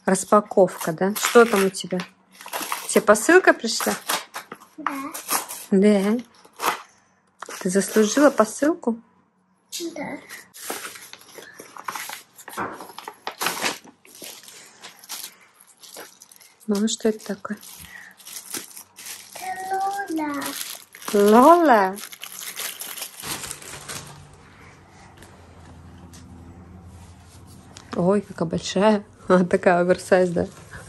Распаковка, да? Что там у тебя? Тебе посылка пришла? Да. Да. Ты заслужила посылку? Да. Ну, что это такое? Лола. Лола? Ой, какая большая. Такая оверсайз, да?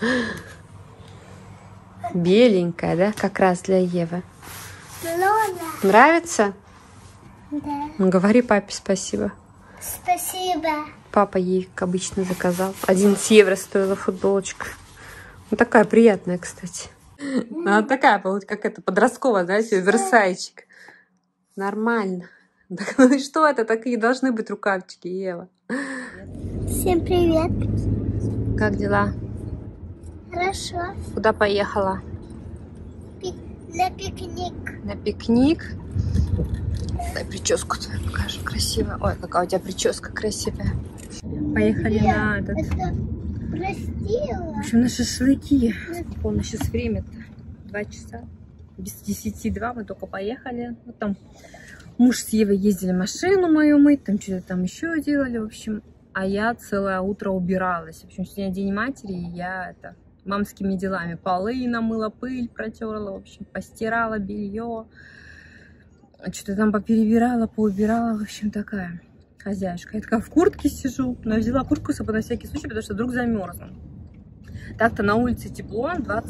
Беленькая, да? Как раз для Евы. Лола. Нравится? Да. Ну, говори папе спасибо. Спасибо. Папа ей, как обычно, заказал. 11 евро стоила футболочка. Ну, такая приятная, кстати. Она такая, как это, подростковая, знаете, версайчик. Нормально. Так, ну и что это? Такие должны быть рукавчики, Ева. Всем привет. Как дела? Хорошо. Куда поехала? На пикник. На пикник. Дай прическу твою покажу. Красивая. Ой, какая у тебя прическа красивая. Поехали на этот... Это простила. В общем, на шашлыки. Сколько у нас сейчас время-то? 2 часа. Без 10:02 мы только поехали. Вот там муж с Евой ездили машину мою мыть, там что-то там еще делали, в общем. А я целое утро убиралась. В общем, сегодня день матери, и я это мамскими делами полы намыла, пыль протерла, в общем, постирала белье. Что-то там поперебирала, поубирала, в общем, такая хозяюшка. Я такая в куртке сижу, но взяла куртку с собой на всякий случай, потому что вдруг замерзну. Так-то на улице тепло,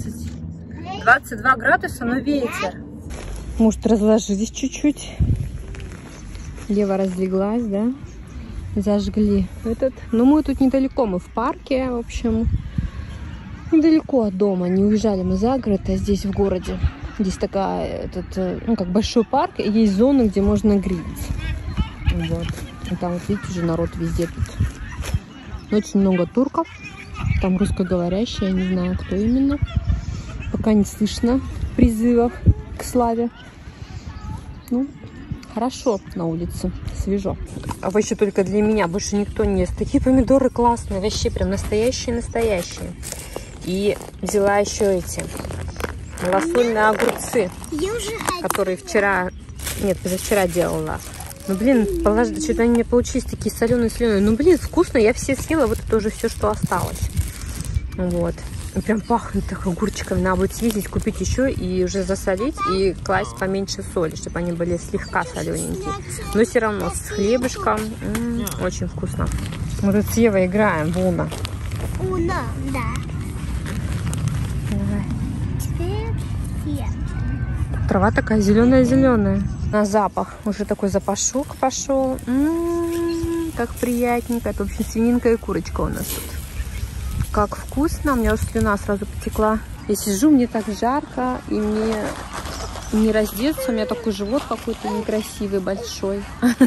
22 градуса, но ветер. Может, разложились чуть-чуть. Ева разлеглась, да? Зажгли этот. Но мы тут недалеко, мы в парке, в общем. Недалеко от дома. Не уезжали мы за город, а здесь в городе. Здесь такая, ну, как большой парк, и есть зоны, где можно грилить. Вот. И там, вот видите, уже народ везде тут. Очень много турков. Там русскоговорящие, я не знаю, кто именно. Пока не слышно призывов к славе. Ну, хорошо на улице, свежо. А вообще только для меня, больше никто не ест. Такие помидоры классные, вообще прям настоящие-настоящие. И взяла еще эти малосольные огурцы, которые вчера, нет, позавчера делала. Ну, блин, что-то они у меня получились такие соленые-соленые. Ну, блин, вкусно, я все съела, вот это уже все, что осталось. Вот. И прям пахнет так огурчиками. Надо будет съездить, купить еще и уже засолить и класть поменьше соли, чтобы они были слегка солененькие. Но все равно с хлебушком очень вкусно. Мы тут с Евой играем в Уно. Уно, да. Давай. Теперь Трава такая зеленая-зеленая. На запах уже такой запашок пошел. Как приятненько. Это, в общем, свининка и курочка у нас тут. Как вкусно. У меня уже слюна сразу потекла. Я сижу, мне так жарко, и мне не раздеться. У меня такой живот какой-то некрасивый, большой.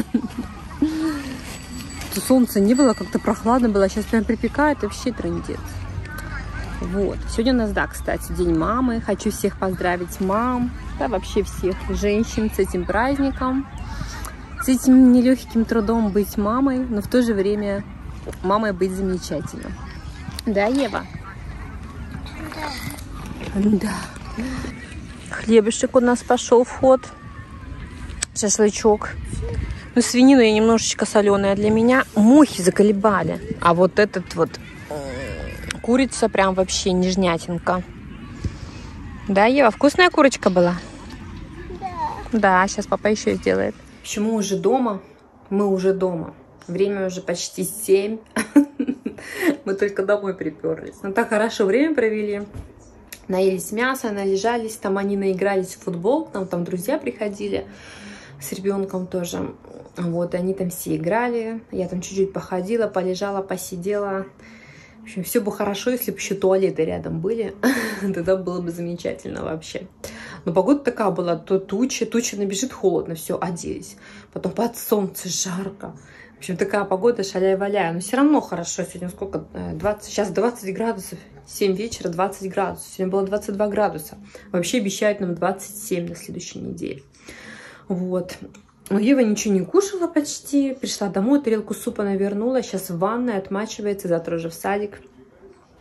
Солнца не было, как-то прохладно было. Сейчас прям припекает, вообще трындец. Вот. Сегодня у нас, да, кстати, День мамы. Хочу всех поздравить мам, да, вообще всех женщин с этим праздником. С этим нелегким трудом быть мамой, но в то же время мамой быть замечательно. Да, Ева? Да. Да. Хлебушек у нас пошел в ход. Шашлычок. Ну, свинину я немножечко соленая для меня. Мухи заколебали. А вот этот вот курица прям вообще нежнятинка. Да, Ева, вкусная курочка была? да. Да, сейчас папа еще сделает. Почему уже дома? Мы уже дома. Время уже почти 7. Мы только домой приперлись. Ну так хорошо время провели. Наелись мяса, належались. Там они наигрались в футбол. Там друзья приходили с ребенком тоже. Вот, они там все играли. Я там чуть-чуть походила, полежала, посидела. В общем, все бы хорошо, если бы еще туалеты рядом были. Тогда было бы замечательно вообще. Но погода такая была, то туча набежит, холодно, все, оделись. Потом под солнце жарко. В общем, такая погода, шаляй-валяй. Но все равно хорошо. Сегодня сколько? 20, сейчас 20 градусов. 7 вечера, 20 градусов. Сегодня было 22 градуса. Вообще обещают нам 27 на следующей неделе. Вот. Но Ева ничего не кушала почти. Пришла домой, тарелку супа навернула. Сейчас в ванной отмачивается. Завтра уже в садик.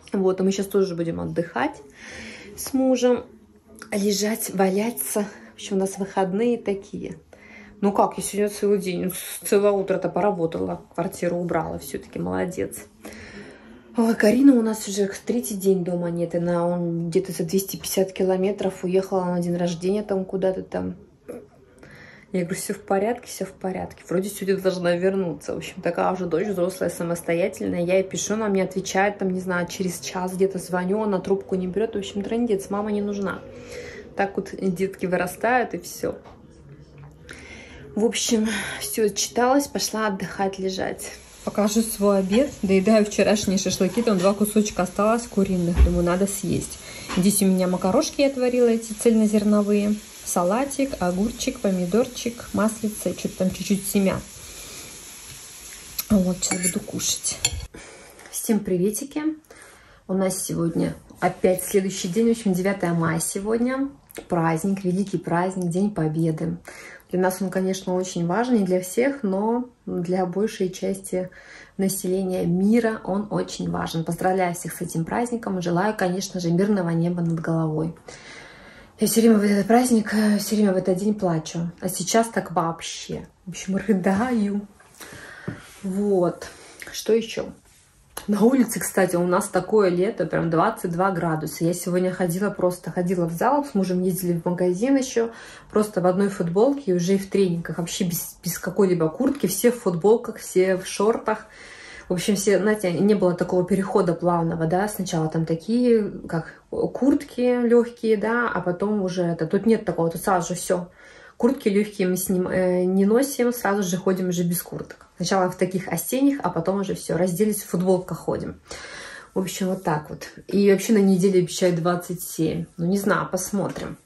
Вот, а мы сейчас тоже будем отдыхать с мужем, лежать, валяться. В общем, у нас выходные такие. Ну как, я сегодня целый день, целое утро-то поработала, квартиру убрала, все-таки молодец. Ой, Карина у нас уже третий день дома нет, она где-то за 250 километров уехала на день рождения там куда-то там. Я говорю, все в порядке, все в порядке. Вроде сегодня должна вернуться. В общем, такая уже дочь взрослая, самостоятельная. Я ей пишу, она мне отвечает, там, не знаю, через час где-то звоню, она трубку не берет. В общем, трындец, мама не нужна. Так вот детки вырастают и все. В общем, все, читалась, пошла отдыхать, лежать. Покажу свой обед. Доедаю вчерашние шашлыки. Там 2 кусочка осталось куриных. Думаю, надо съесть. Здесь у меня макарошки я отварила, эти цельнозерновые. Салатик, огурчик, помидорчик, маслица, что-то там чуть-чуть семян. Вот, сейчас буду кушать. Всем приветики. У нас сегодня опять следующий день, в общем, 9 мая сегодня. Праздник, великий праздник, День Победы. Для нас он, конечно, очень важен, не для всех, но для большей части населения мира он очень важен. Поздравляю всех с этим праздником. Желаю, конечно же, мирного неба над головой. Я все время в этот праздник, все время в этот день плачу. А сейчас так вообще. В общем, рыдаю. Вот. Что еще? На улице, кстати, у нас такое лето, прям 22 градуса. Я сегодня ходила в зал, с мужем ездили в магазин еще, просто в одной футболке и уже и в тренингах, вообще без какой-либо куртки, все в футболках, все в шортах. В общем, все, знаете, не было такого перехода плавного, да, сначала там такие, как куртки легкие, да, а потом уже это, тут нет такого, тут сразу же все. Куртки легкие мы не носим, сразу же ходим уже без курток. Сначала в таких осенних, а потом уже все, разделись, в футболках ходим. В общем, вот так вот. И вообще на неделе обещают 27. Ну, не знаю, посмотрим.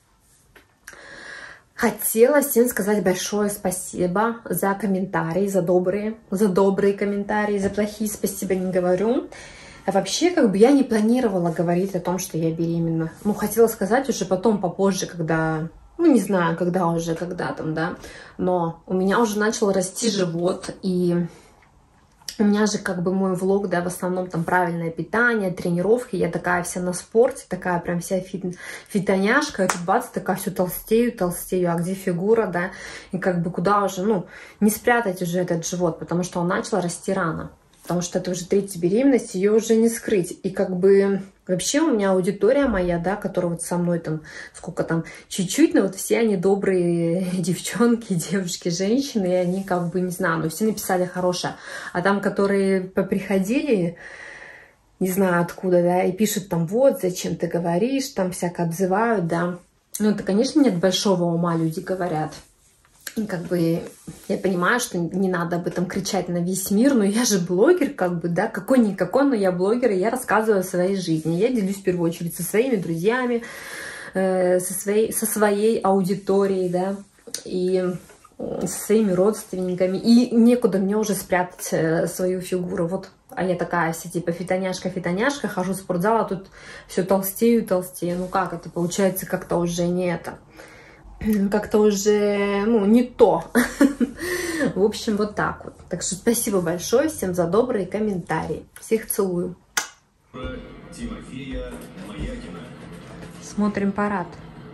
Хотела всем сказать большое спасибо за комментарии, за добрые комментарии, за плохие спасибо не говорю. А вообще, как бы я не планировала говорить о том, что я беременна. Ну, хотела сказать уже потом, попозже, когда... Ну, не знаю, когда там, да. Но у меня уже начал расти живот, и у меня же как бы мой влог, да, в основном там правильное питание, тренировки. Я такая вся на спорте, такая прям вся фитоняшка. И тут бац, такая все толстею. А где фигура, да? И как бы куда уже, ну, не спрятать уже этот живот, потому что он начал расти рано. Потому что это уже 3-я беременность, ее уже не скрыть. И как бы вообще у меня аудитория моя, да, которая вот со мной там, сколько там, чуть-чуть, но вот все они добрые девчонки, девушки, женщины, и они как бы, не знаю, ну все написали хорошее. А там, которые поприходили, не знаю откуда, да, и пишут там, вот, зачем ты говоришь, там всяко обзывают, да. Ну это, конечно, нет большого ума, люди говорят. И как бы я понимаю, что не надо об этом кричать на весь мир, но я же блогер, как бы, да, какой-никакой, но я блогер, и я рассказываю о своей жизни. Я делюсь в первую очередь со своими друзьями, со своей аудиторией, да, и со своими родственниками. И некуда мне уже спрятать свою фигуру. Вот, а я такая вся типа фитоняшка, хожу в спортзал, а тут все толстею. Ну как это получается, как-то уже не это. Как-то уже, ну, не то. В общем, вот так вот. Так что спасибо большое всем за добрые комментарии. Всех целую. Смотрим парад.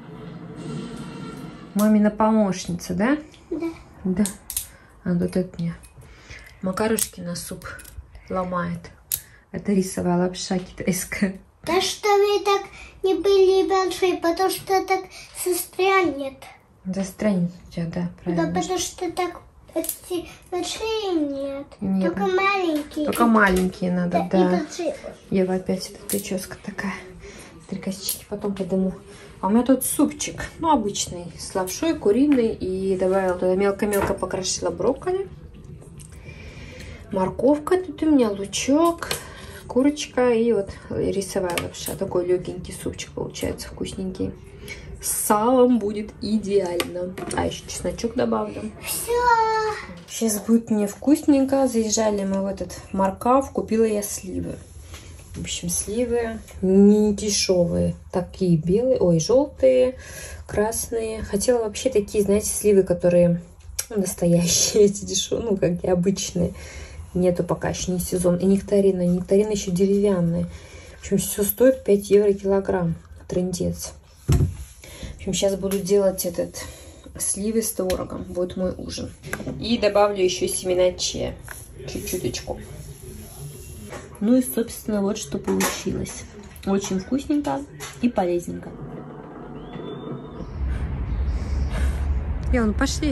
Мамина помощница, да? Да. Да. А вот это мне макарошки на суп ломает. Это рисовая лапша китайская. Да что вы так не были большие, потому что так застрянет. Застрянет у тебя, да, правильно. Да, потому что так почти большие нет. Нет. Только маленькие. Только маленькие надо, да. И Ева опять эта прическа такая. 3 косички, потом подыму. А у меня тут супчик, ну, обычный, с лапшой, куриный. И добавила туда, мелко-мелко покрошила брокколи. Морковка тут у меня, лучок, курочка и вот рисовая лапша. Такой легенький супчик получается, вкусненький. С салом будет идеально. А еще чесночок добавлю. Все. Сейчас будет мне вкусненько. Заезжали мы в этот Маркав. Купила я сливы. В общем, сливы не дешевые. Такие белые, ой, желтые, красные. Хотела вообще такие, знаете, сливы, которые настоящие, эти дешевые, ну, как и обычные. Нету пока еще не сезон. И нектарины. Нектарины еще деревянные. В общем, все стоит 5 евро килограмм. Трындец. В общем, сейчас буду делать этот сливы с творогом. Будет мой ужин. И добавлю еще семена чиа. Чуть-чуточку. Ну и, собственно, вот что получилось. Очень вкусненько и полезненько. Пошли.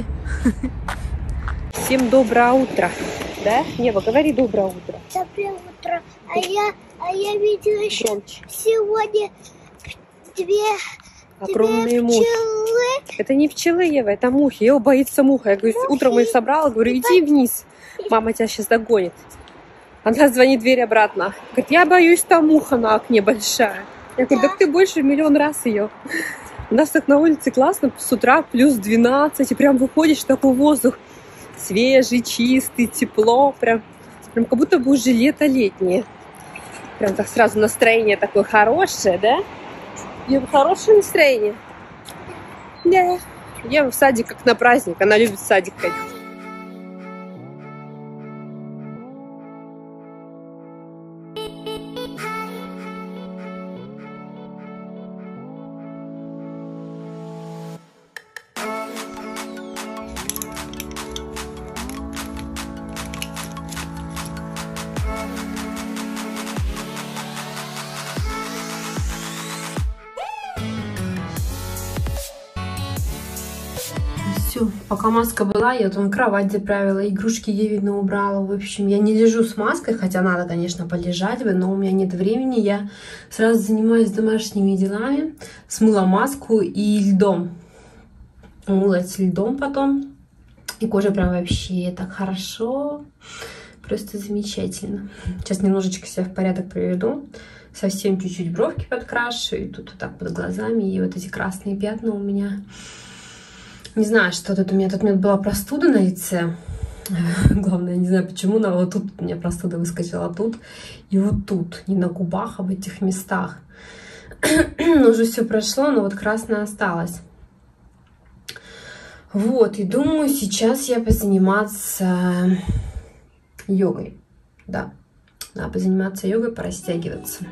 Всем доброе утро. Да? Ева, говори доброе утро. Доброе утро. А я видела еще сегодня две огромные мухи. пчелы. Это не пчелы, Ева, это мухи. Ева боится муха. Я говорю, утром ее собрала, говорю, иди вниз. Мама тебя сейчас догонит. Она звонит в дверь обратно. Говорит, я боюсь, там муха на окне большая. Я говорю, так ты больше в миллион раз ее. У нас так на улице классно, с утра плюс 12, и прям выходишь, такой воздух свежий, чистый, тепло, прям как будто бы уже лето летнее. Прям так сразу настроение такое хорошее, да? Ева, хорошее настроение? Да. Ева в садик как на праздник, она любит в садик ходить. Все, пока маска была, я там кровать заправила, игрушки Евины убрала. В общем, я не лежу с маской, хотя надо, конечно, полежать бы, но у меня нет времени. Я сразу занимаюсь домашними делами. Смыла маску и льдом. Умылась льдом потом. И кожа прям вообще так хорошо. Просто замечательно. Сейчас немножечко себя в порядок приведу. Совсем чуть-чуть бровки подкрашу. И тут вот так под глазами. И вот эти красные пятна у меня... Не знаю, что тут у меня. Тут у меня была простуда на лице. Главное, я не знаю почему, но вот тут у меня простуда выскочила. Тут и вот тут. Не на губах, а в этих местах. Но уже все прошло, но вот красное осталось. Вот, и думаю, сейчас я позаниматься йогой. Да, надо позаниматься йогой, порастягиваться.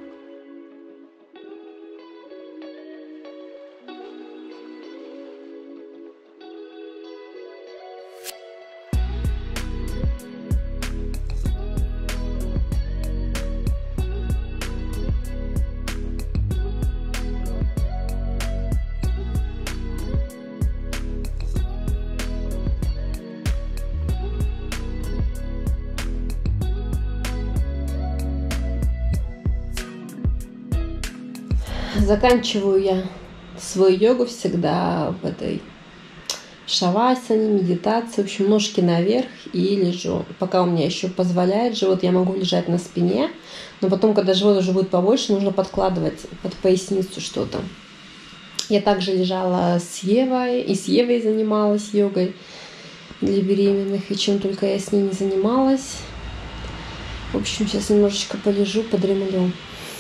Заканчиваю я свою йогу всегда в этой шавасане, медитации. В общем, ножки наверх и лежу. Пока у меня еще позволяет живот, я могу лежать на спине. Но потом, когда живот уже будет побольше, нужно подкладывать под поясницу что-то. Я также лежала с Евой, и с Евой занималась йогой для беременных. И чем только я с ней не занималась. В общем, сейчас немножечко полежу, подремлю.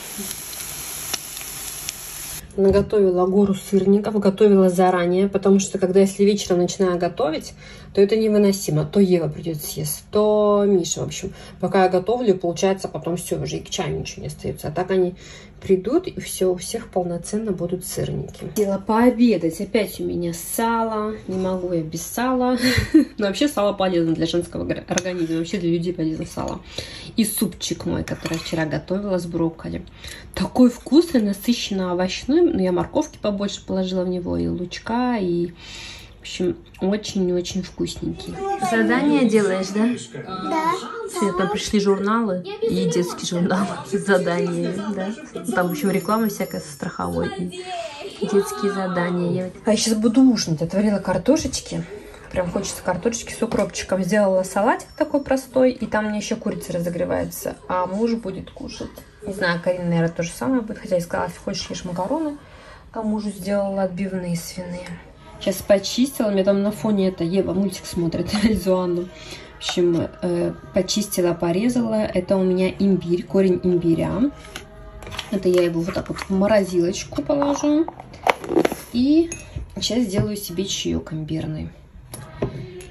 Наготовила гору сырников, готовила заранее, потому что когда если вечером начинаю готовить, то это невыносимо. То Ева придет съесть, то Миша. В общем, пока я готовлю, получается потом все, уже и к чаю ничего не остается. А так они придут, и все, у всех полноценно будут сырники. Хотела пообедать. Опять у меня сало. Не могу я без сала. Но вообще сало полезно для женского организма. Вообще для людей полезно сало. И супчик мой, который вчера готовила с брокколи. Такой вкусный, насыщенно овощной. Но я морковки побольше положила в него. И лучка, и... В общем, очень-очень вкусненький. Задание делаешь, да? Да. Там пришли журналы и детский журнал с заданиями, да? Там, в общем, реклама всякая со страховой. Детские задания. А я сейчас буду ужинать. Отварила картошечки. Прям хочется картошечки с укропчиком. Сделала салатик такой простой. И там мне еще курица разогревается. А муж будет кушать. Не знаю, Карина, наверное, то же самое будет. Хотя я сказала, если хочешь, ешь макароны. А мужу сделала отбивные свиные. Сейчас почистила, у меня там на фоне это Ева мультик смотрит, Зуанну. В общем, почистила, порезала. Это у меня имбирь, корень имбиря. Это я его вот так вот в морозилочку положу. И сейчас сделаю себе чаек имбирный.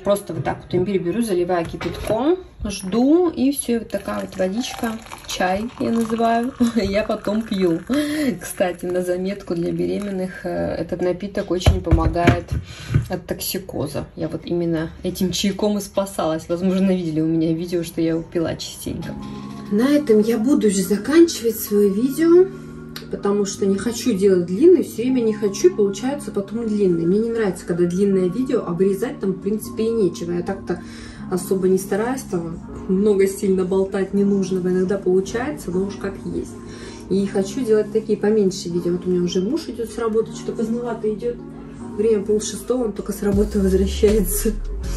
просто вот так вот имбирь беру, заливаю кипятком, жду, и все, вот такая вот водичка, чай я называю, я потом пью. Кстати, на заметку для беременных, этот напиток очень помогает от токсикоза. Я вот именно этим чайком и спасалась. Возможно, видели у меня видео, что я его пила частенько. На этом я буду уже заканчивать свое видео, потому что не хочу делать длинный, все время не хочу, и получается потом длинный. Мне не нравится, когда длинное видео, обрезать там в принципе и нечего. Я так-то особо не стараюсь, там много сильно болтать не нужно, иногда получается, но уж как есть. И хочу делать такие поменьше видео. Вот у меня уже муж идет с работы, что-то поздновато идет. Время 5:30, он только с работы возвращается.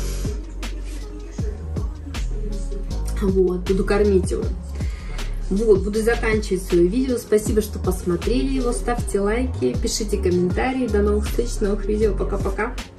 Вот, буду кормить его. Вот, буду заканчивать свое видео. Спасибо, что посмотрели его. Ставьте лайки, пишите комментарии. До новых встреч, новых видео. Пока-пока.